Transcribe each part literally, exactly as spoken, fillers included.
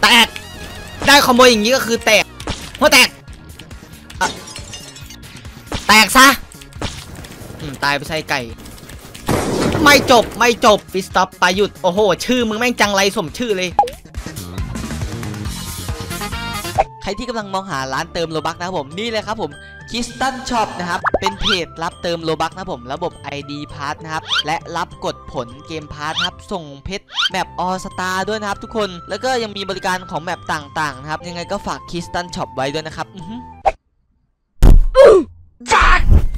แตกได้คอมโบอย่างนี้ก็คือแตกหัวแตกแตกซะตายไปใส่ไก่ไม่จบไม่จบปิสต็อปไปหยุดโอ้โหชื่อมึงแม่งจังไรสมชื่อเลยใครที่กำลังมองหาร้านเติมโลบัคนะครับผมนี่เลยครับผมคิสตันช็อปนะครับเป็นเพจรับเติมโลบัคนะผมระบบ ไอ ดี Pass นะครับและรับกดผลเกมพาร์ทครับส่งเพชรแมปออสตาด้วยนะครับทุกคนแล้วก็ยังมีบริการของแมปต่างๆนะครับยังไงก็ฝากคิสตันช็อปไว้ด้วยนะครับฝาก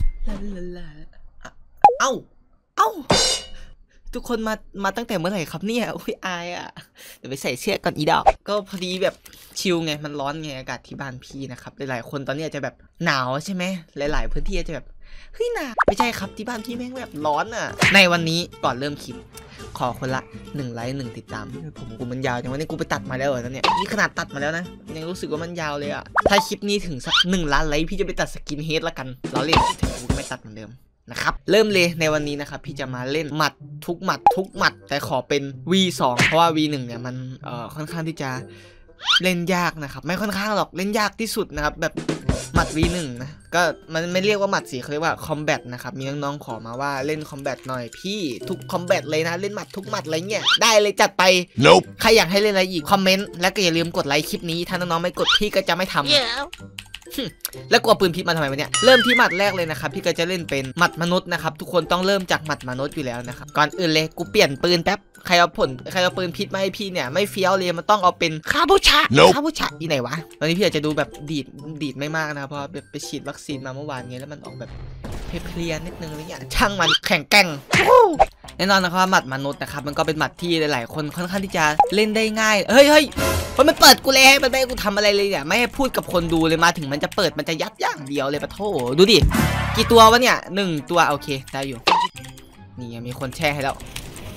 เอ้าเอ้าทุกคนมามาตั้งแต่เมื่อไหร่ครับเนี่ยอุ้ยอายอ่ะเดี๋ยวไปใส่เสื้อก่อนอีดอกก็พอดีแบบชิลไงมันร้อนไงอากาศที่บ้านพี่นะครับหลายๆคนตอนนี้อาจจะแบบหนาวใช่ไหมหลายๆพื้นที่อาจจะแบบเฮ้ยหนาวไม่ใช่ครับที่บ้านพี่แม่งแบบร้อนอ่ะในวันนี้ก่อนเริ่มคลิปขอคนละหนึ่งไลค์หนึ่งติดตามผมกูมันยาวจังวันนี้กูไปตัดมาแล้วเหรอเนี่ยนี่ขนาดตัดมาแล้วนะยังรู้สึกว่ามันยาวเลยอ่ะถ้าคลิปนี้ถึงสักหนึ่งล้านไลค์พี่จะไปตัดสกินเฮดละกันเราเล่นถึงกูไม่ตัดเหมือนเดิมนะครับเริ่มเลยในวันนี้นะครับพี่จะมาเล่นหมัดทุกหมัดทุกหมัดแต่ขอเป็น วี สอง เพราะว่า วี หนึ่ง เนี่ยมันเอ่อค่อนข้างที่จะเล่นยากนะครับไม่ค่อนข้างหรอกเล่นยากที่สุดนะครับแบบหมัด วี หนึ่ง นะก็มันไม่เรียกว่าหมัดสิเขาเรียกว่าคอมแบทนะครับมีน้องๆขอมาว่าเล่นคอมแบทหน่อยพี่ทุกคอมแบทเลยนะเล่นหมัดทุกหมัดอะไรเงี้ยได้เลยจัดไป nope. ใครอยากให้เล่นอะไรอีกคอมเมนต์และก็อย่าลืมกดไลค์คลิปนี้ถ้าน้องๆไม่กดพี่ก็จะไม่ทำ yeah. แล้วกลัวปืนพิษมาทำไมวะเนี่ยเริ่มที่หมัดแรกเลยนะครับพี่ก็จะเล่นเป็นหมัดมนุษย์นะครับทุกคนต้องเริ่มจากหมัดมนุษย์อยู่แล้วนะครับก่อนอื่นเลยกูเปลี่ยนปืนแป๊บใครเอาผลใครเอาปืนพิษมาให้พี่เนี่ยไม่เฟี้ยวเลยมันต้องเอาเป็นคาบูชา nope. คาบูชาที่ไหนวะตอนนี้พี่อาจจะดูแบบดีดดีดไม่มากนะเพราะแบบไปฉีดวัคซีนมาเมื่อวานไงแล้วมันออกแบบเพลียนิดนึงอะไรเงี้ยช่างมันแข็งแกร่งแน่นอนนะครับหมัดมนุษย์นะครับมันก็เป็นหมัดที่หลายๆคนค่อนข้างที่จะเล่นได้ง่ายเฮ้ยเฮ้ยมันมันเปิดกูเลยมันไม่ให้กูทำอะไรเลยเนี่ยไม่ให้พูดกับคนดูเลยมาถึงมันจะเปิดมันจะยัดอย่างเดียวเลยปะโถดูดิกี่ตัววะเนี่ยหนึ่งตัวโอเคได้อยู่นี่มีคนแช่ให้แล้ว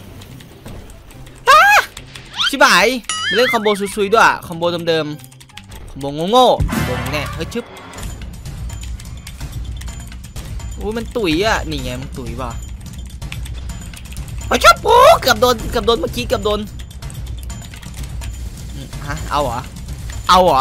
ชิบหายเล่นคอมโบซุยๆด้วยคอมโบเดิมๆคอมโบโง่ๆโดนแน่เฮ้ยชึบโอ้มันตุ๋ยอ่ะนี่ไงมันตุ๋ยว่ะโอ้ยชอบโอ้เกือบโดนเกือบโดนเมื่อกี้เกือบโดนฮะเอาเหรอเอาเหรอ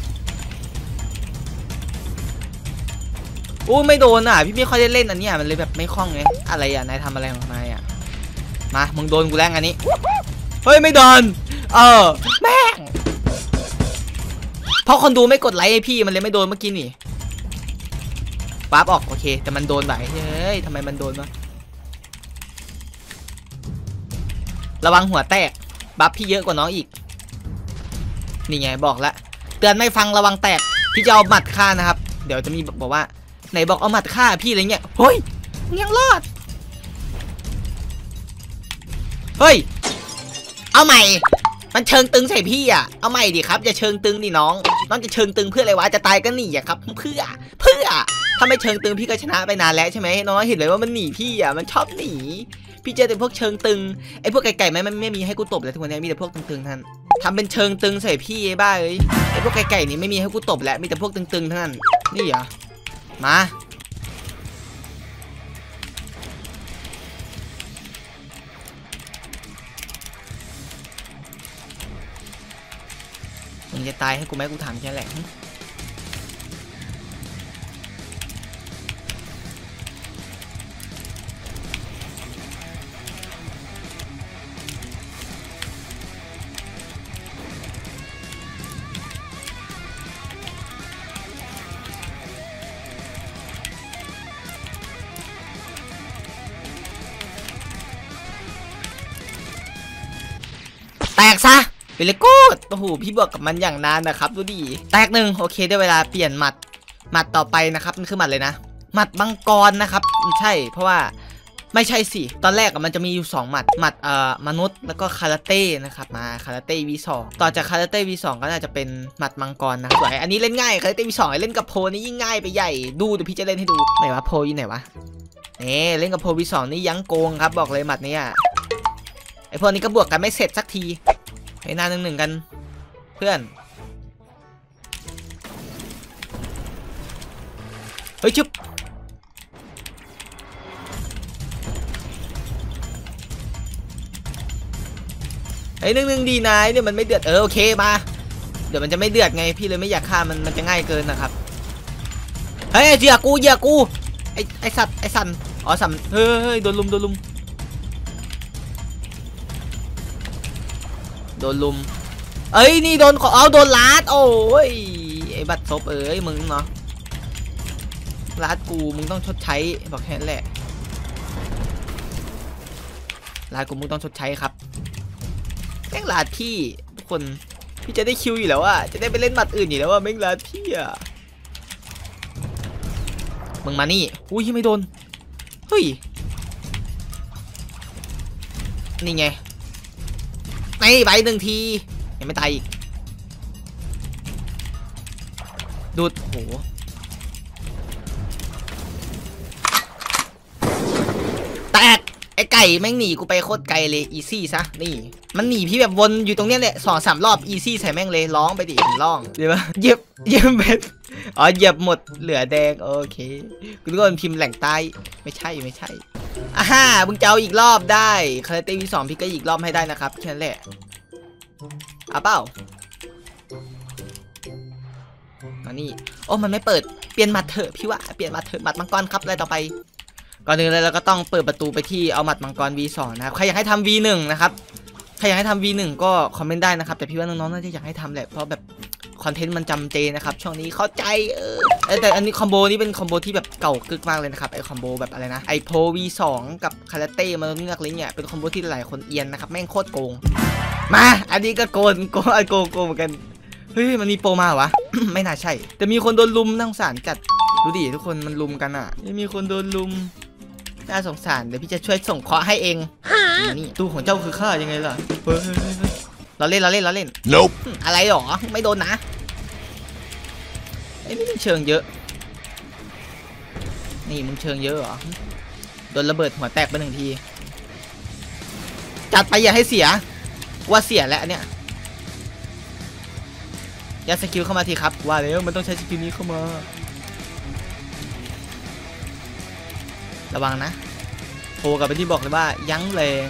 โอ้ไม่โดนอ่ะพี่ไม่ค่อยได้เล่นอันนี้มันเลยแบบไม่คล่องไงอะไรอ่ะนายทำอะไรของนายอ่ะมามึงโดนกูแรงอันนี้เฮ้ยไม่โดนเออแม่งเพราะคนดูไม่กดไลค์ให้พี่มันเลยไม่โดนเมื่อกี้นี่ปั๊บออกโอเคแต่มันโดนไหนเฮ้ยทำไมมันโดนวะระวังหัวแตกบัฟพี่เยอะกว่าน้องอีกนี่ไงบอกแล้วเตือนไม่ฟังระวังแตกพี่จะเอาหมัดฆ่านะครับเดี๋ยวจะมีบอกว่าไหนบอกเอาหมัดฆ่าพี่อะไรเงี้ยเฮ้ยยังรอดเฮ้ยเอาใหม่มันเชิงตึงใส่พี่อ่ะเอาใหม่ดิครับอย่าเชิงตึงดิน้องน้องจะเชิงตึงเพื่ออะไรวะจะตายก็หนีอ่ะครับเพื่อเพื่อถ้าไม่เชิงตึงพี่ก็ชนะไปนานแล้วใช่ไหมน้องเห็นเลยว่ามันหนีพี่อ่ะมันชอบหนีพี่เจอแต่พวกเชิงตึงไอ้พวกไก่ๆไม่ไม่มีให้กูตบเลยทุกคนเนี่ยมีแต่พวกตึงๆท่านทำเป็นเชิงตึงใส่พี่ไอ้บ้าเอ้ยไอ้พวกไก่ๆนี่ไม่มีให้กูตบแล้วมีแต่พวกตึงๆท่านนี่เหรอมามึงจะตายให้กูไหมกูถามแค่แหละแตกซะไปเลยกูโอ้โหพี่บวกกับมันอย่างนานนะครับดูดิแตกหนึ่งโอเคได้เวลาเปลี่ยนหมัดหมัดต่อไปนะครับมันคือหมัดเลยนะหมัดมังกรนะครับใช่เพราะว่าไม่ใช่สิตอนแรกมันจะมีอยู่สองหมัดหมัดเอ่อมนุษย์แล้วก็คาราเต้นะครับมาคาราเต้ วี สอง ต่อจากคาราเต้ วี สอง ก็น่าจะเป็นหมัดมังกรนะสวยอันนี้เล่นง่ายคาราเต้ วี สอง เล่นกับโพนี่ยิ่งง่ายไปใหญ่ดูเดี๋ยวพี่จะเล่นให้ดูไหนวะโพอยู่ไหนวะนี่เล่นกับโพ วี สอง นี่ยั้งโกงครับบอกเลยหมัดนี้ไอพวกนี้ก็บวกกันไม่เสร็จสักทีให้หน้าหนึ่งหนึ่งกันเพื่อนเฮ้ยชุบไอ้หนึ่งหนึ่งดีนายเนี่ยมันไม่เดือดเออโอเคมาดี๋ยวมันจะไม่เดือดไงพี่เลยไม่อยากฆ่ามันมันจะง่ายเกินนะครับเฮ้ยเหยื่อกูเหยื่อกูไอไอสัตว์ไอสันอ๋อสันเฮ้ยโดนลุมโดนลุมโดนลุมเอ้ยนี่โดนเอาโดนลาดโอ้ยไอบัตรซบเอ้ยมึงเนาะลาดกูมึงต้องชดใช้บอกแค่นั้นแหละลาดกูมึงต้องชดใช้ครับแม่งลาดพี่ทุกคนพี่จะได้คิวอยู่แล้วอะจะได้ไปเล่นบัตรอื่นอยู่แล้วว่าแม่งลาดพี่อะมึงมานี่อุ้ยไม่โดนเฮ้ยนี่ไงไม่ใบหนึ่งทียังไม่ตายอีกดูดโหแตกไอไก่แม่งหนีกูไปโคตรไกลเลยอีซี่ซะนี่มันหนีพี่แบบวนอยู่ตรงเนี้ยแหละสองสามรอบอีซี่ใส่แม่งเลยร้องไปดิร้องเดี๋ยวปะเย็บเย็บเบ็ดอ๋อเหยียบหมดเหลือแดงโอเคกูรู้ว่ามันพิมพ์แหล่งใต้ไม่ใช่ไม่ใช่อ่าฮ่ามึงจะเอาอีกรอบได้คาราเต้วีสองพี่ก็อีกรอบให้ได้นะครับแค่นั้นแหละอ่ะเปล่ามานี่โอ้มันไม่เปิดเปลี่ยนหมัดเถอะพี่ว่าเปลี่ยนหมัดเถอะหมัดมังกรครับอะไรต่อไปก่อนอื่นเลยเราก็ต้องเปิดประตูไปที่เอาหมัดมังกร วี สอง นะครับใครอยากให้ทำ วี หนึ่ง นะครับใครอยากให้ทำ วี หนึ่ง ก็คอมเมนต์ได้นะครับแต่พี่ว่าน้องๆน่าจะอยากให้ทำแหละเพราะแบบคอนเทนต์มันจำเจนะครับช่วงนี้เข้าใจเออแต่อันนี้คอมโบนี้เป็นคอมโบที่แบบเก่ากึกมากเลยนะครับไอคอมโบแบบอะไรนะไอโพ วี สอง กับคาราเต้มาเงือกอะไรเงี้ยเป็นคอมโบที่หลายคนเอียนนะครับแม่งโคตรโกงมาอันนี้ก็โกงโกงโกงโกงเหมือนกันเฮ้ยมันมีโปรมาวะ ไม่น่าใช่แต่มีคนโดนลุมน่าสงสารจัดดูดิทุกคนมันลุมกันอ่ะมีคนโดนลุมน่าสงสารเดี๋ยวพี่จะช่วยส่งเคราะห์ให้เองนี่ตู้ของเจ้าคือข้ายังไงล่ะเฮ้ยเราเล่นเราเล่นเราเล่น nope อะไรหรอไม่โดนนะไอ้นี่มึงเชิงเยอะนี่มึงเชิงเยอะเหรอโดนระเบิดหัวแตกไปหนึ่งทีจัดไปอย่าให้เสียว่าเสียแล้วเนี่ยยัดสกิลเข้ามาทีครับว่าแล้วมันต้องใช้สกิลนี้เข้ามาระวังนะโผล่กลับไปที่บอกเลยว่ายั้งแรง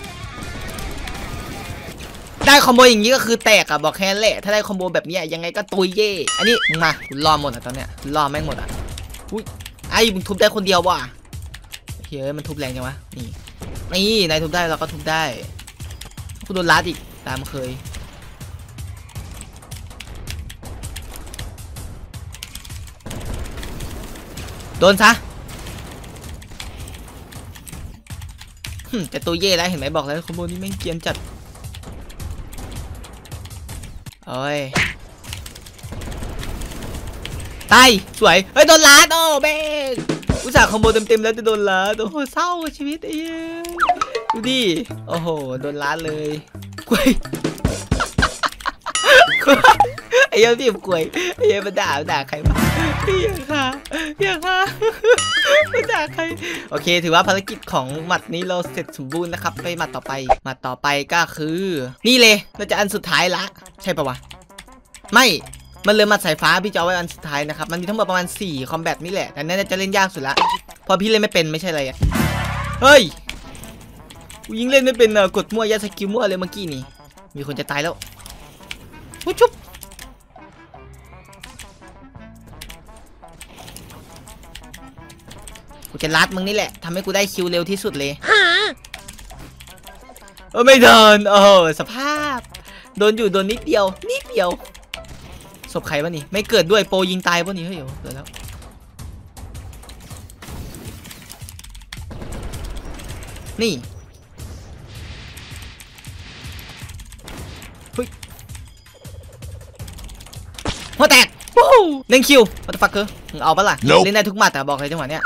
ได้คอมโบอย่างนี้ก็คือแตกอะบอกแค่นั้นแหละถ้าได้คอมโบแบบนี้ยังไงก็ตุยเย่อันนี้มึงมาคุณรอหมดอะตอนเนี้ยรอแม่งหมดอะอุ้ยไอ้มึงทุบได้คนเดียวว่ะเฮ้ยมันทุบแรงจังวะนี่นี่นายทุบได้เราก็ทุบได้กูโดนลัดอีกตามเคยโดนซะแต่ตัวเย่แล้วเห็นไหมบอกแล้วคอมโบนี้แม่งเกรียนจัดโอ้ยตายสวยเฮ้ยโดนลัดโอ้เบ้งอุตส่าห์คอมโบเต็มๆแล้วจะโดนลัดโอ้โหเศร้าชีวิตไอ้ดูดิโอ้โหโดนลัดเลยกล้วยไอ้ยังที่กล้วยไอ้ยังมาด่าด่าใครวะพี่อยากฆ่าอยากฆ่าไม่ด่าใครโอเคถือว่าภารกิจของหมัดนี้เราเสร็จสมบูรณ์นะครับไปหมัดต่อไปหมัดต่อไปก็คือนี่เลยเราจะอันสุดท้ายละใช่ปะวะไม่มันเลยหมัดสายฟ้าพี่จะเอาไว้อันสุดท้ายนะครับมันมีทั้งหมดประมาณสี่คอมแบทนี่แหละแต่น่าจะเล่นยากสุดละเพราะพี่เล่นไม่เป็นไม่ใช่อะไรอ่ะเฮ้ยกูยิงเล่นไม่เป็นอ่ะกดมั่วยัดสกิลมั่วเลยเมื่อกี้นี่มีคนจะตายแล้วปุ๊บชุบกูจะลัดมึงนี่แหละทำให้กูได้คิวเร็วที่สุดเลยเออไม่โดนโอ้สภาพโดนอยู่โดนนิดเดียวนิดเดียวศพใครวะนี่ไม่เกิดด้วยโปรยิงตายวะนี่เฮ้ยเกิดแล้วนี่เฮ้ยหัวแตกวู้เล่นคิววัตถุฟักเกอร์มึงเอาปะล่ะ nope เล่นได้ทุกหมัดแต่บอกเลยจังหวะเนี้ย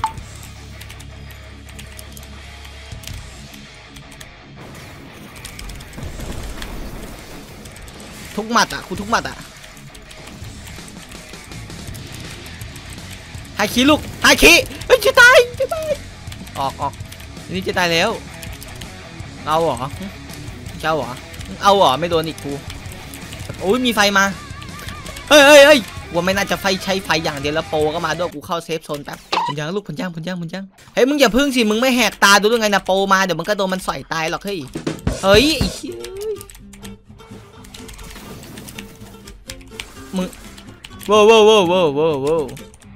ทุกหมัดอ่ะคุณทุกหมัดอ่ะฮาคิลูกฮาคิเฮ้ยจะตายจะตายออกออกนี่จะตายแล้วเอาเหรอเจ้าเหรอเอาเหรอไม่โดนอีกกูโอ้ยมีไฟมาเฮ้ยเฮ้ยเฮ้ยว่าไม่น่าจะไฟใช้ไฟอย่างเดียวแล้วโปก็มาด้วยกูเข้าเซฟโซนแป๊บผลยังลูกผลยังผลยังผลยังเฮ้ยมึงอย่าพึ่งสิมึงไม่แหกตาดูด้วยไงนะโปมาเดี๋ยวมึงก็โดนมันสอยตายหรอกเฮ้ยเฮ้ยมึงโว้โว้โว้โว้โว้โว้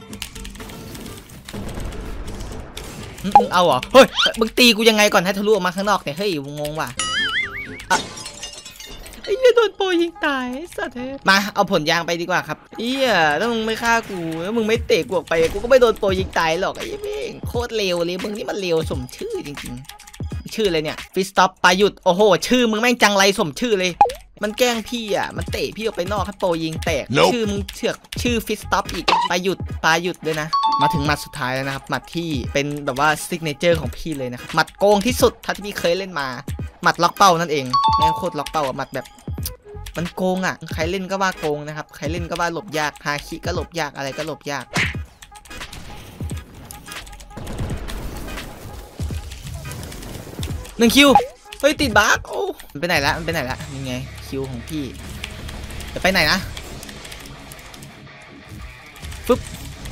มึงเอาเหรอเฮ้ยมึงตีกูยังไงก่อนให้ทะลุออกมาข้างนอกเนี่ยเฮ้ยงงว่ะไอ้เหี้ยโดนโปยิงตายสัตว์มาเอาผลยางไปดีกว่าครับเหี้ยถ้ามึงไม่ฆ่ากูแล้วมึงไม่เตะกูออกไปกูก็ไม่โดนโปยิงตายหรอกไอ้เหี้ยโคตรเลวเลยมึงนี่มันเลวสมชื่อจริงๆชื่อเลยเนี่ยฟิสต็อปปายุดโอ้โหชื่อมึงแม่งจังไรสมชื่อเลยมันแกล้งพี่อ่ะมันเตะพี่ออกไปนอกให้โปยิงแตก nope. ชื่อมึงเชือกชื่อฟิสต็อปอีกปายุดปายุดด้วยนะมาถึงหมัดสุดท้ายแล้วนะครับหมัดที่เป็นแบบว่าซิกเนเจอร์ของพี่เลยนะครับหมัดโกงที่สุดที่พี่เคยเล่นมาหมัดล็อกเป้านั่นเองแม่งโคตรล็อกเป้าอ่ะหมัดแบบมันโกงอ่ะใครเล่นก็ว่าโกงนะครับใครเล่นก็ว่าหลบยากฮาคิก็หลบยากอะไรก็หลบยากหนึ่งคิวเฮ้ยติดบั๊กโอ้มันไปไหนละมันไปไหนละยังไงคิวของพี่จะไปไหนนะฟึบ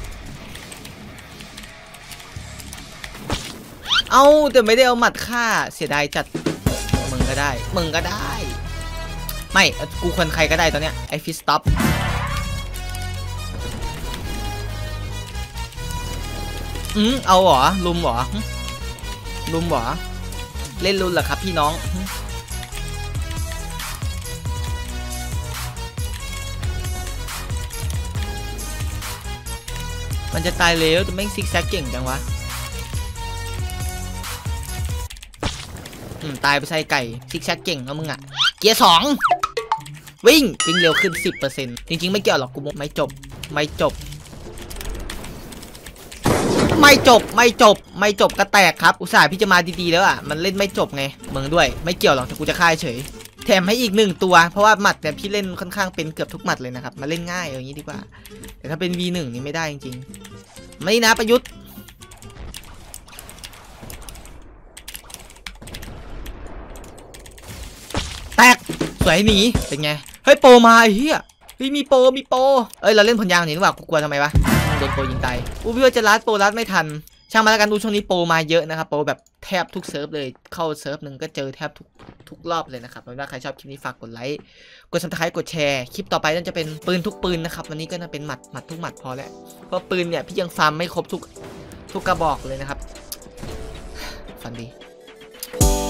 เอาแต่ไม่ได้เอาหมัดฆ่าเสียดายจัดมึงก็ได้มึงก็ได้ไม่กูควรใครก็ได้ตอนเนี้ยไอฟิสต็อปอืมเอาเหรอลุมเหรอลุมเหรอเล่นลุมเหรอครับพี่น้องมันจะตายเร็วแต่แม่งซิกแซกเก่งจังวะอืมตายไปใส่ไก่ซิกแซกเก่งแล้วมึงอ่ะเกียร์สองวิ่งวิ่งเร็วขึ้น สิบเปอร์เซ็นต์ จริงๆไม่เกี่ยวหรอกกูไม่จบไม่จบไม่จบไม่จบไม่จบก็แตกครับอุตส่าห์พี่จะมาดีๆแล้วอ่ะมันเล่นไม่จบไงมึงด้วยไม่เกี่ยวหรอกแต่กูจะฆ่าเฉยแถมให้อีกหนึ่งตัวเพราะว่าหมัดเนี่ยพี่เล่นค่อนข้างเป็นเกือบทุกหมัดเลยนะครับมาเล่นง่ายอย่างนี้ดีกว่าแต่ถ้าเป็น วี หนึ่ง นี่ไม่ได้จริงๆไม่นะประยุทธ์แตกสวยหนีเป็นไงเฮ้ยโปรมาไอ้เหี้ยพี่มีโปรมีโปรเอ้ยเราเล่นผลยางหนีหรือเปล่ากูกลัวทำไมวะโดนโปรยิงตายอู้พี่ว่าจะรัดโปรรัดไม่ทันช่างมาแล้วกันดูช่วงนี้โปรมาเยอะนะครับโปรแบบแทบทุกเซิร์ฟเลยเข้าเซิร์ฟหนึ่งก็เจอแทบทุกทุกรอบเลยนะครับไม่ว่าใครชอบคลิปนี้ฝากกดไลค์กดซับสไครต์กดแชร์คลิปต่อไปนั่นจะเป็นปืนทุกปืนนะครับวันนี้ก็น่าเป็นหมัดหมัดทุกหมัดพอแล้วเพราะปืนเนี่ยพี่ยังฟาร์มไม่ครบทุกทุกกระบอกเลยนะครับฝันดี